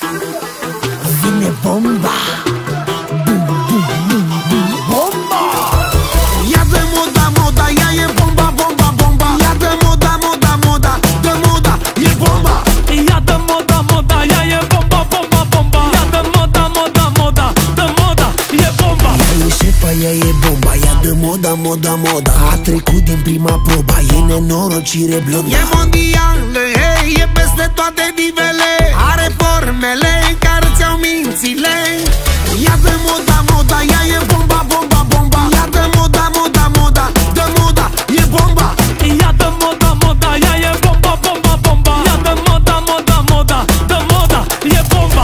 Vine bomba. Bum, bum, bum, bum, bomba. Ia de moda, moda, ea e bomba, bomba, bomba. Ia de moda, moda, moda, de moda, e bomba. Ia de moda, moda, ea e bomba, bomba, bomba. Ia de moda, moda, moda, de moda, e bomba. Ea e șefa, ea e bomba. Ia de moda, moda, moda. A trecut din prima proba, e nenorocire blondă. E mondială, hey, e peste toate nivele. Are formele care ți-au mințile. Ia de moda, moda, ea e bomba, bomba, bomba. Ia de moda, moda, moda, de moda, e bomba. Ia de moda, moda, ea e bomba, bomba, bomba. Ia de moda, moda, moda, de moda, e bomba.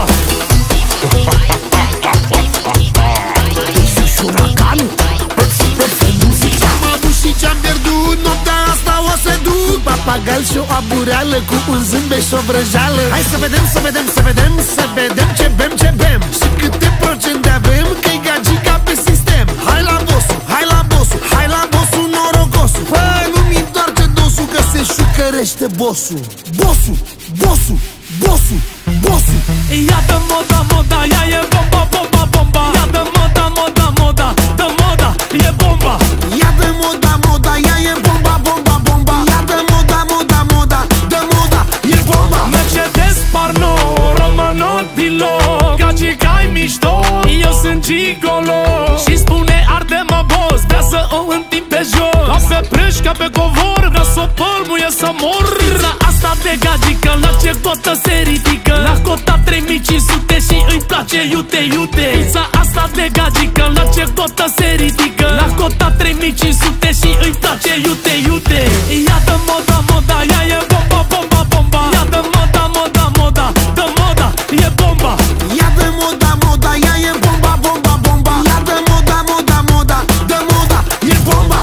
Șuraganul, ce-am avut și ce-am pierdut, noaptea asta o să duc. Papagal și o abureală cu un zâmbet și o vrăjeală. Hai să vedem, să vedem, să vedem, să vedem ce bem, ce bem. Și câte procente avem, că-i gagica pe sistem. Hai la bossu, hai la bossu, hai la bossu norocosul. Bă, nu-mi întoarce dosul că se șucărește bossul. Bossu, bossu, bossu, bossu. Ia de moda, moda, ea e bomba, bomba, bomba. Ia de moda, moda, moda, de moda, e bomba. Ia de moda, moda, ea e bomba, bomba, bomba. Ia de moda, moda, moda, de moda, e bomba. Mercedes Parno, Romano Dilo, gagica-i mișto, eu sunt gigolo. Și spune arde-mă boss, vrea să o întind pe jos. Ca pe prâș, ca pe covor, vrea să o pălmuie să mor. Pizza asta de gagică, la ce cotă se ridică? La cota 3500 și îi place iute, iute. Pizza asta de gagică, la ce cotă se ridică? La cota 3500 și îi place iute, iute. Ia de moda, moda, ea e bomba, bomba, bomba. Ia de moda, moda, moda, de moda, e bomba. Ia de moda, moda, ea e bomba, bomba, bomba. Ia de moda, moda, moda, de moda, e bomba.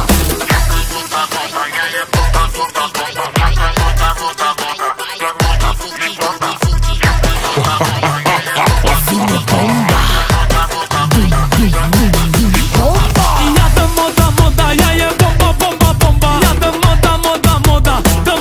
Vine bomba. Bum, bum, bum, bum, bomba. Ia de moda, moda, ea e bomba, bomba, bomba. Ia de moda, moda, moda, de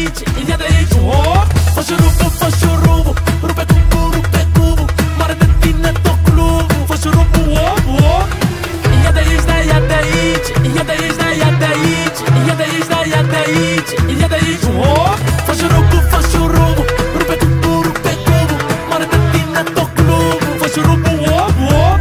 aici, ia de aici, oh! Fă șurubul, fă șurubul, rupe cubu, mare de tine tot clubul. Fă șurubul, oh, oh! Ia de aici, da, ia de aici, ia de aici, da, ia de aici, ia de aici, da, ia de aici, ia de aici, oh! Fă șurubul, rupe cubu, mare de tine tot clubul. Fă șurubul, oh, oh!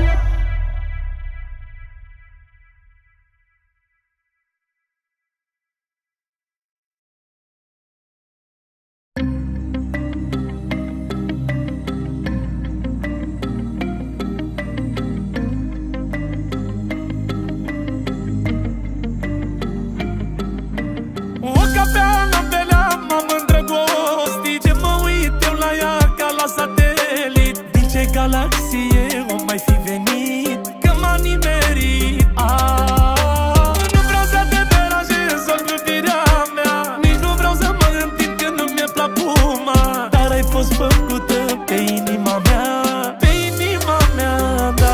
O cafea noaptelea m-am îndrăgostit, ce mă uit eu la ea ca la satelit. Din ce galaxie o mai fi venit, că m-a nimerit. Nu vreau să te deranjez, o iubirea mea, nici nu vreau să mă întind când nu mi-e plapuma. Dar ai fost făcută pe inima mea, pe inima mea, da.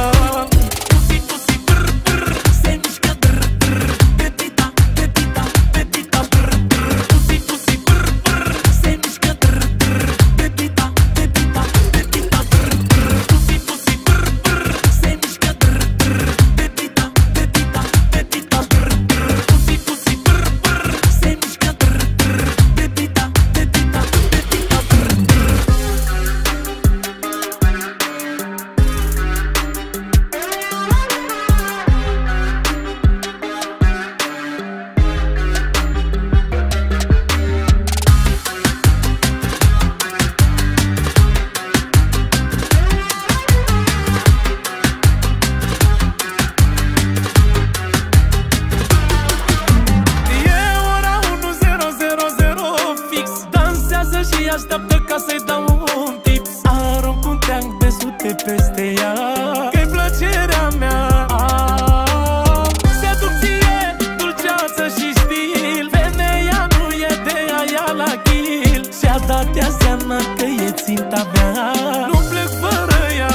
Și așteaptă ca să-i dau un tip. Arunc un teanc de sute peste ea, că-i plăcerea mea. Seducție, dulceață și stil, femeia nu e de aia la chil. Și-a dat ea seama că e ținta mea, nu plec fără ea.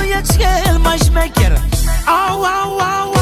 e cel mai șmecher. Au, au, au,